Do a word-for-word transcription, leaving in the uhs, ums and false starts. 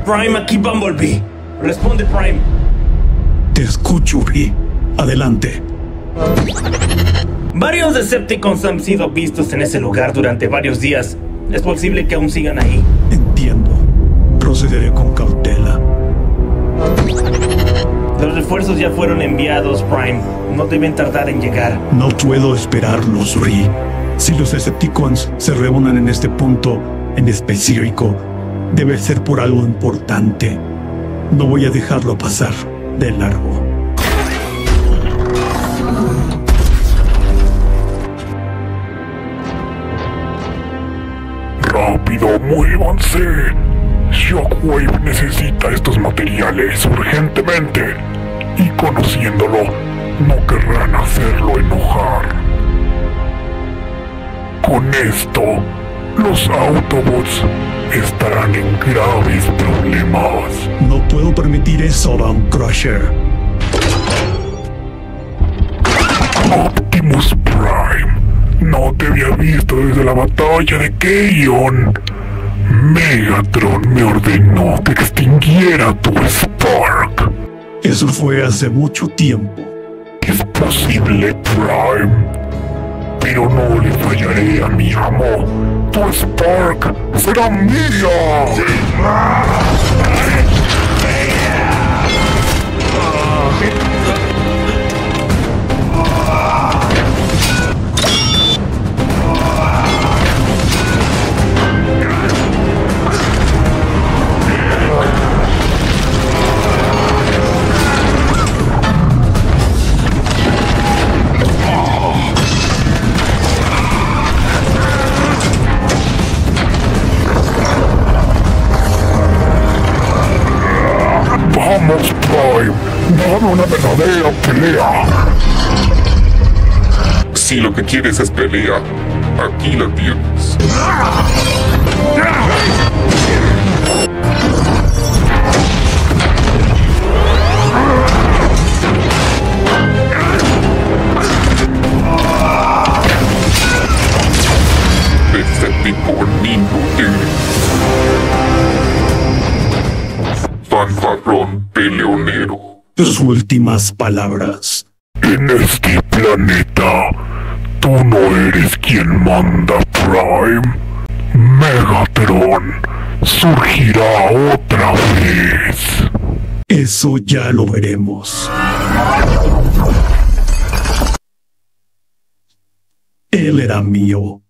Prime, aquí Bumblebee. Responde, Prime. Te escucho, Ri. Adelante. Varios Decepticons han sido vistos en ese lugar durante varios días. Es posible que aún sigan ahí. Entiendo. Procederé con cautela. Los refuerzos ya fueron enviados, Prime. No deben tardar en llegar. No puedo esperarlos, Ri. Si los Decepticons se reúnen en este punto en específico, debe ser por algo importante. No voy a dejarlo pasar de largo. ¡Rápido, muévanse! Shockwave necesita estos materiales urgentemente. Y conociéndolo, no querrán hacerlo enojar. Con esto, los Autobots estarán en graves problemas. No puedo permitir eso, Dawn Crusher. Optimus Prime, no te había visto desde la batalla de Kaon. Megatron me ordenó que extinguiera tu Spark. Eso fue hace mucho tiempo. Es posible, Prime, pero no le fallaré a mi amo. Tu Spark será mía. Vamos, Prime, dame una verdadera pelea. Si lo que quieres es pelea, aquí la tienes. Decepticon inútil. Fanfarrón peleonero. Tus últimas palabras. En este planeta, tú no eres quien manda, Prime. Megatron surgirá otra vez. Eso ya lo veremos. Él era mío.